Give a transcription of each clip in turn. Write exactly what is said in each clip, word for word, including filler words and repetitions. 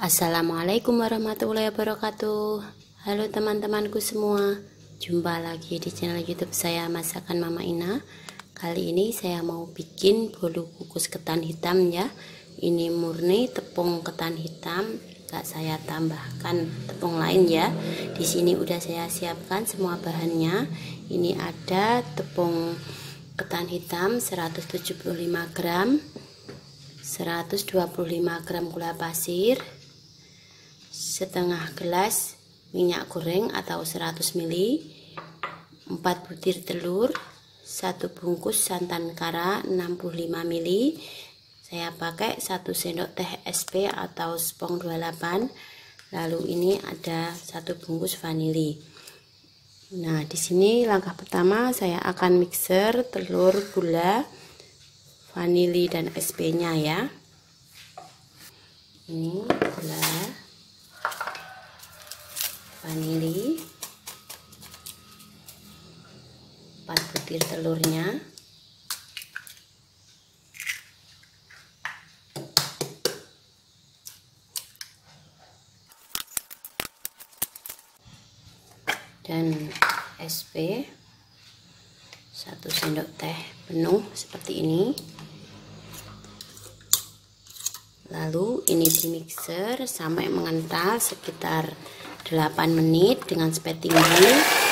Assalamualaikum warahmatullahi wabarakatuh. Halo teman-temanku semua, jumpa lagi di channel YouTube saya Masakan Mama Ina. Kali ini saya mau bikin bolu kukus ketan hitam ya. Ini murni tepung ketan hitam, gak saya tambahkan tepung lain ya. Di sini udah saya siapkan semua bahannya. Ini ada tepung ketan hitam seratus tujuh puluh lima gram, seratus dua puluh lima gram gula pasir, setengah gelas minyak goreng atau seratus mililiter, empat butir telur, satu bungkus santan kara enam puluh lima mililiter. Saya pakai satu sendok teh S P atau spong dua puluh delapan. Lalu ini ada satu bungkus vanili. Nah, di sini langkah pertama saya akan mixer telur, gula, vanili dan S P-nya ya. Ini gula, vanili, empat butir telurnya, dan S P satu sendok teh penuh seperti ini. Lalu ini di mixer sampai mengental sekitar delapan menit dengan speed tinggi.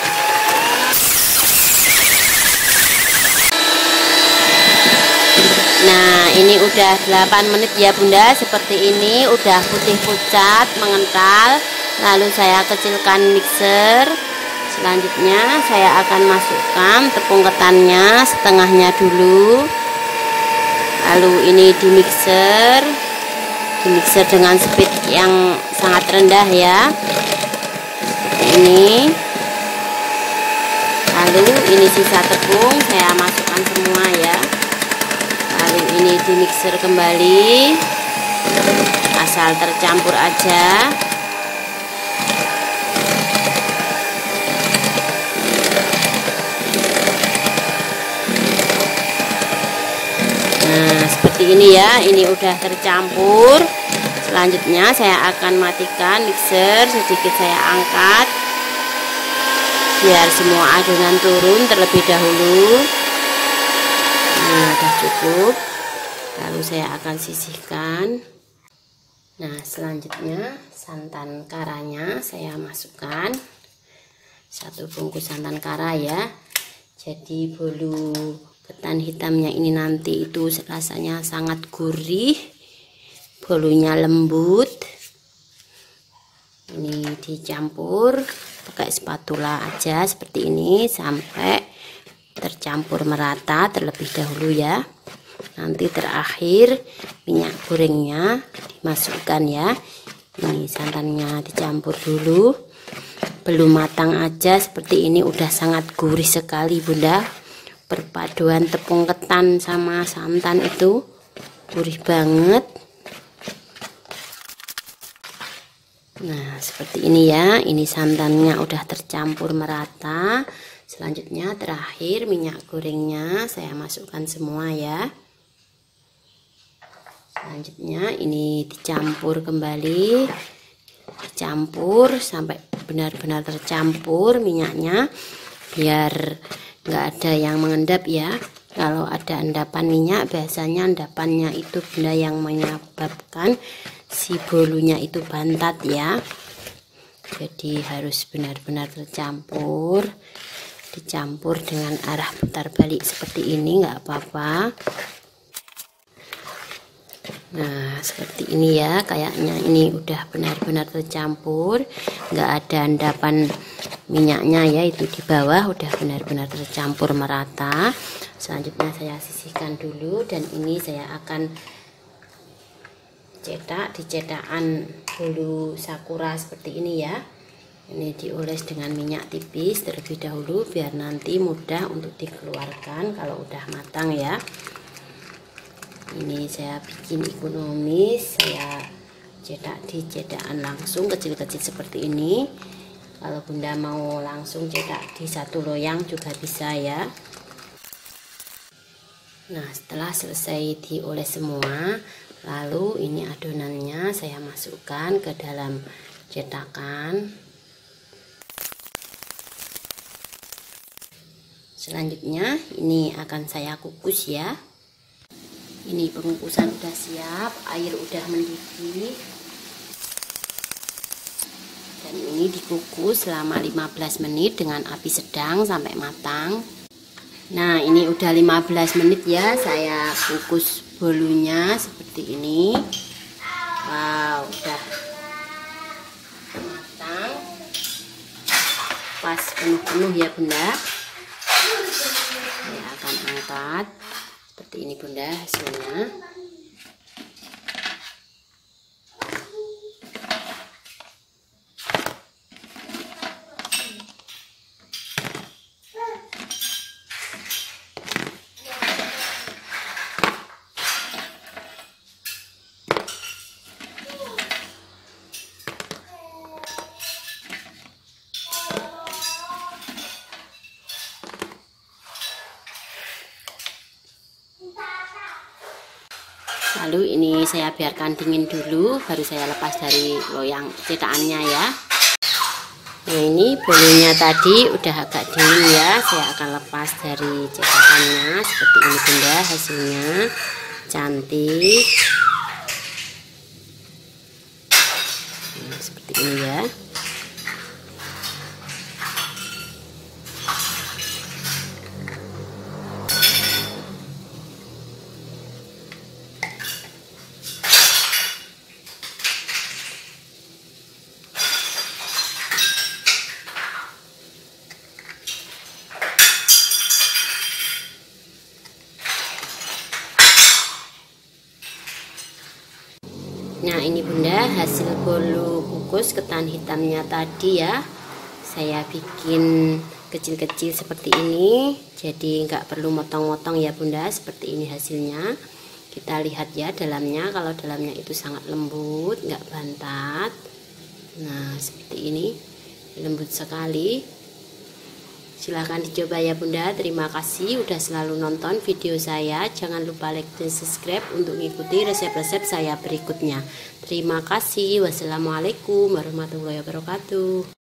Nah, ini udah delapan menit ya Bunda, seperti ini udah putih pucat mengental. Lalu saya kecilkan mixer. Selanjutnya saya akan masukkan tepung ketannya setengahnya dulu. Lalu ini di mixer, di mixer dengan speed yang sangat rendah ya. Ini, lalu ini sisa tepung saya masukkan semua ya. Lalu ini di mixer kembali, asal tercampur aja. Nah, seperti ini ya, ini udah tercampur. Selanjutnya saya akan matikan mixer, sedikit saya angkat biar semua adonan turun terlebih dahulu. Nah, udah cukup. Lalu saya akan sisihkan. Nah, selanjutnya santan karanya saya masukkan satu bungkus santan kara ya. Jadi bolu ketan hitamnya ini nanti itu rasanya sangat gurih, bolunya lembut. Ini dicampur pakai spatula aja seperti ini sampai tercampur merata terlebih dahulu ya. Nanti terakhir minyak gorengnya dimasukkan ya. Ini santannya dicampur dulu, belum matang aja seperti ini udah sangat gurih sekali Bunda. Perpaduan tepung ketan sama santan itu gurih banget. Nah, seperti ini ya. Ini santannya udah tercampur merata. Selanjutnya terakhir minyak gorengnya saya masukkan semua ya. Selanjutnya ini dicampur kembali, dicampur sampai benar-benar tercampur minyaknya biar nggak ada yang mengendap ya. Kalau ada endapan minyak biasanya endapannya itu benda yang menyebabkan si bolunya itu bantat ya. Jadi harus benar-benar tercampur, dicampur dengan arah putar balik seperti ini, nggak apa-apa. Nah, seperti ini ya, kayaknya ini udah benar-benar tercampur, nggak ada endapan minyaknya ya, itu di bawah udah benar-benar tercampur merata. Selanjutnya saya sisihkan dulu dan ini saya akan cetak di cetakan bolu sakura seperti ini ya. Ini dioles dengan minyak tipis terlebih dahulu biar nanti mudah untuk dikeluarkan kalau udah matang ya. Ini saya bikin ekonomis, saya cetak di cetakan langsung kecil-kecil seperti ini. Kalau Bunda mau langsung cetak di satu loyang juga bisa ya. Nah, setelah selesai dioles semua, Lalu ini adonannya saya masukkan ke dalam cetakan. Selanjutnya ini akan saya kukus ya. Ini pengukusan udah siap, air udah mendidih. Dan ini dikukus selama lima belas menit dengan api sedang sampai matang. Nah, ini udah lima belas menit ya, saya kukus bolunya seperti ini. Wow, udah matang. Pas penuh-penuh ya Bunda. Saya akan angkat. Seperti ini Bunda hasilnya. Lalu ini saya biarkan dingin dulu, baru saya lepas dari loyang cetakannya ya. Nah, ini bolunya tadi udah agak dingin ya, saya akan lepas dari cetakannya. Seperti ini Bunda hasilnya, cantik. Nah, seperti ini ya. Nah, ini Bunda hasil bolu kukus ketan hitamnya tadi ya. Saya bikin kecil-kecil seperti ini, jadi nggak perlu motong-motong ya Bunda. Seperti ini hasilnya. Kita lihat ya dalamnya, kalau dalamnya itu sangat lembut, nggak bantat. Nah, seperti ini, lembut sekali. Silahkan dicoba ya Bunda. Terima kasih udah selalu nonton video saya. Jangan lupa like dan subscribe untuk mengikuti resep-resep saya berikutnya. Terima kasih. Wassalamualaikum warahmatullahi wabarakatuh.